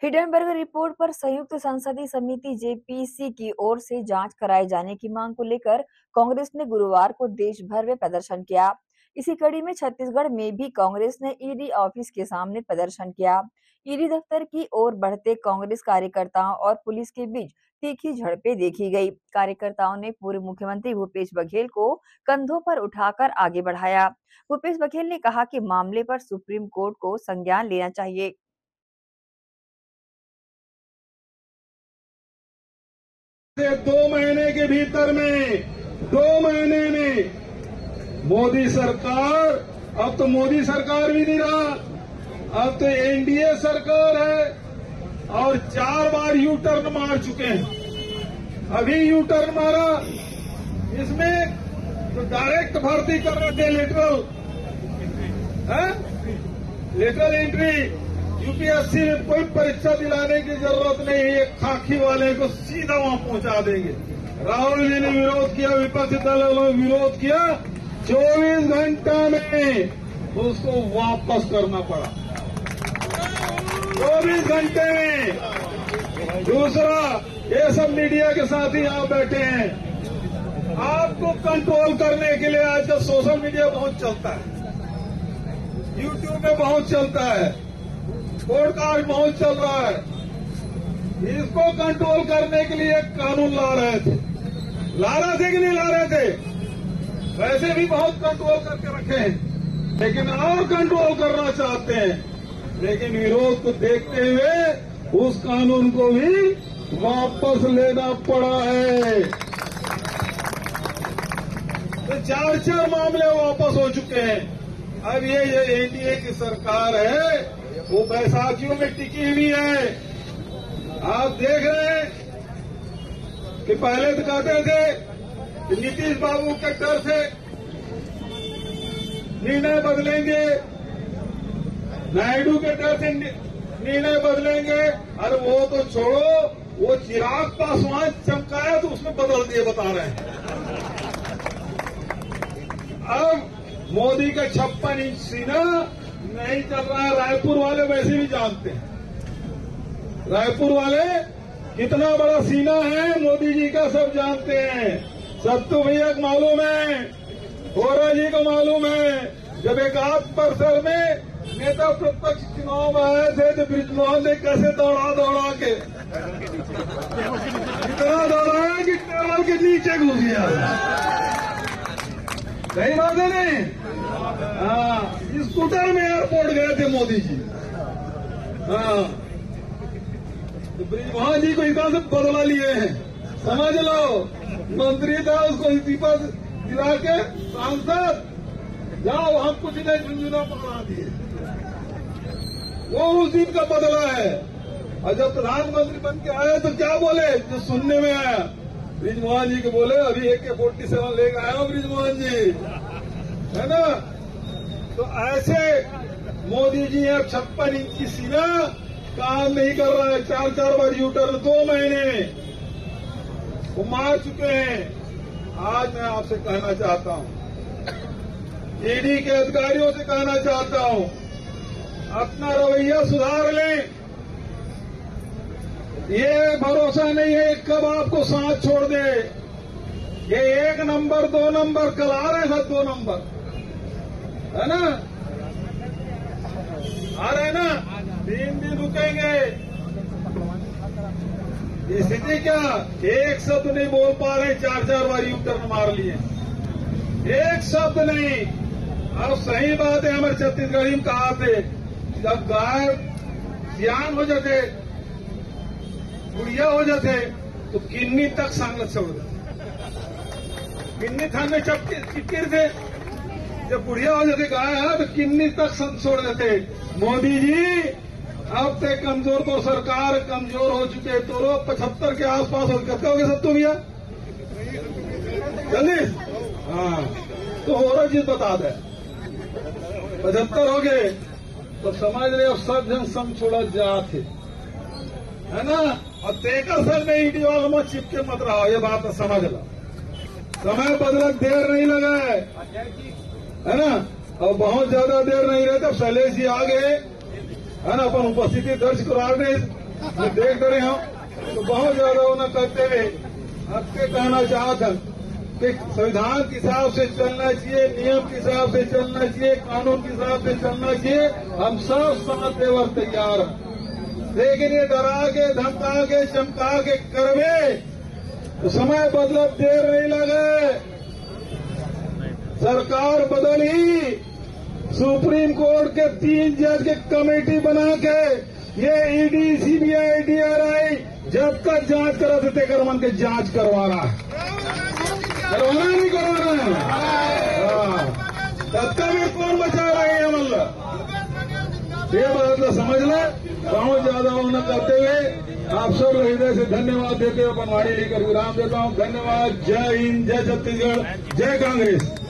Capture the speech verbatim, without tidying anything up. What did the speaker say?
Hindenburg report पर संयुक्त संसदीय समिति जेपीसी की ओर से जांच कराए जाने की मांग को लेकर कांग्रेस ने गुरुवार को देश भर में प्रदर्शन किया। इसी कड़ी में छत्तीसगढ़ में भी कांग्रेस ने ईडी ऑफिस के सामने प्रदर्शन किया। ईडी दफ्तर की ओर बढ़ते कांग्रेस कार्यकर्ताओं और पुलिस के बीच तीखी झड़पें देखी गई। कार्यकर्ताओं ने पूर्व मुख्यमंत्री भूपेश बघेल को कंधों पर उठाकर आगे बढ़ाया। भूपेश बघेल ने कहा कि मामले पर सुप्रीम कोर्ट को संज्ञान लेना चाहिए। दो महीने के भीतर में दो महीने में मोदी सरकार, अब तो मोदी सरकार भी नहीं रहा, अब तो एनडीए सरकार है और चार बार यू टर्न मार चुके हैं। अभी यू टर्न मारा, इसमें तो डायरेक्ट भर्ती कर रहे थे, लेटरल लेटरल एंट्री। यूपीएससी में कोई परीक्षा दिलाने की जरूरत नहीं है, खाकी वाले को सीधा वहां पहुंचा देंगे। राहुल जी ने विरोध किया, विपक्षी दलों ने विरोध किया, चौबीस घंटा में उसको वापस करना पड़ा, चौबीस घंटे में। दूसरा, ये सब मीडिया के साथ ही आप बैठे हैं, आपको कंट्रोल करने के लिए आजकल सोशल मीडिया बहुत चलता है, यूट्यूब में बहुत चलता है, पॉडकास्ट बहुत चल रहा है। इसको कंट्रोल करने के लिए कानून ला रहे थे, ला रहे थे कि नहीं ला रहे थे? वैसे भी बहुत कंट्रोल करके रखे हैं, लेकिन और कंट्रोल करना चाहते हैं। लेकिन विरोध को देखते हुए उस कानून को भी वापस लेना पड़ा है। तो चार चार मामले वापस हो चुके हैं। अब ये ये एनडीए की सरकार है, वो बैसाखियों में टिकी हुई है। आप देख रहे हैं कि पहले तो कहते थे कि नीतीश बाबू के डर से निर्णय बदलेंगे, नायडू के डर से निर्णय बदलेंगे। अरे वो तो छोड़ो, वो चिराग पासवान चमकाया तो उसमें बदल दिए बता रहे हैं। अब मोदी का छप्पन इंच सीना नहीं चल रहा है। रायपुर वाले वैसे भी जानते हैं, रायपुर वाले कितना बड़ा सीना है मोदी जी का, सब जानते हैं। सत्तू भैया को मालूम है, होरा जी को मालूम है। जब एक आध परिसर में नेता प्रतिपक्ष चुनाव में आए थे तो बृजमोहन ने कैसे दौड़ा दौड़ा के इतना दौड़ाया कि टेबल के नीचे घुस गया। सही बात है नहीं? हाँ, स्कूटर में एयरपोर्ट गए थे मोदी जी। हाँ, तो बृजमोहन जी को इतना से बदला लिए हैं, समझ लो। मंत्री था, उसको इस्तीफा दिला के सांसद, जाओ हम कुछ नहीं, झुंझुना पकड़ा दिए। वो उस दिन का बदला है। और जब प्रधानमंत्री बन के आए तो क्या बोले, जो सुनने में आया, बृजमोहन जी को बोले अभी ए के फोर्टी सेवन लेकर आया हूं बृजमोहन जी, है ना। तो ऐसे मोदी जी अब छप्पन इंच की सीना काम नहीं कर रहा है। चार चार बार यूटर्न दो महीने वो मार चुके हैं। आज मैं आपसे कहना चाहता हूं, ईडी के अधिकारियों से कहना चाहता हूं, अपना रवैया सुधार लें। ये भरोसा नहीं है कब आपको साथ छोड़ दे। ये एक नंबर दो नंबर कल आ रहे हैं, दो नंबर है ना, आ रहे हैं ना, तीन दिन रुकेंगे। ये स्थिति क्या, एक शब्द नहीं बोल पा रहे, चार चार बार यू टर्न मार लिए, एक शब्द नहीं। अब सही बात है, हमारे छत्तीसगढ़ी में कहा थे, जब गाय सियान हो जाते, बुढ़िया हो जाते, तो किन्नी तक सांगत छोड़ देते, किन्नी थान में चिपके थे। जब बुढ़िया हो जाते गाय है तो किन्नी तक संग छोड़ देते। मोदी जी अब तक कमजोर, तो सरकार कमजोर हो चुके, तो लोग पचहत्तर के आसपास हो कितने हो गए सत्तू भैया, जल्दी। हाँ, तो हो रहा चीज बता दे, पचहत्तर हो गए तो समझ रहे अब सब जन सम छोड़ा जाते, है ना। और तेकर सर में ईडी वालों में चिपके मत रहा, ये बात तो समझ लो। समय बदलक देर नहीं लगा है, है ना। और बहुत ज्यादा देर नहीं रहता, शैलेश जी आ गए, है ना, अपन उपस्थिति दर्ज करा रहे मैं देख रहे हो तो बहुत ज्यादा उन्हें करते हुए आपके कहना चाहता कि संविधान के हिसाब से चलना चाहिए, नियम के हिसाब से चलना चाहिए, कानून के हिसाब से चलना चाहिए। हम सब साथ देवर तैयार हैं, लेकिन ये डरा के धमका के चमका के करवे तो समय बदला देर नहीं लगे। सरकार बदली, सुप्रीम कोर्ट के तीन जज के कमेटी बना के ये ईडी, सीबीआई, डीआरआई जब तक जांच करा देते कर मन के जांच करवाना है, करवाना नहीं करवाना है। तब तक भी कौन बचा रहे हैं मतलब ये बात तो समझ ले। बहुत ज्यादा उन्नत करते हुए आप सब हृदय से धन्यवाद देते हुए अपन वाणी लेकर विराम देता हूँ। धन्यवाद। जय हिंद, जय छत्तीसगढ़, जय कांग्रेस।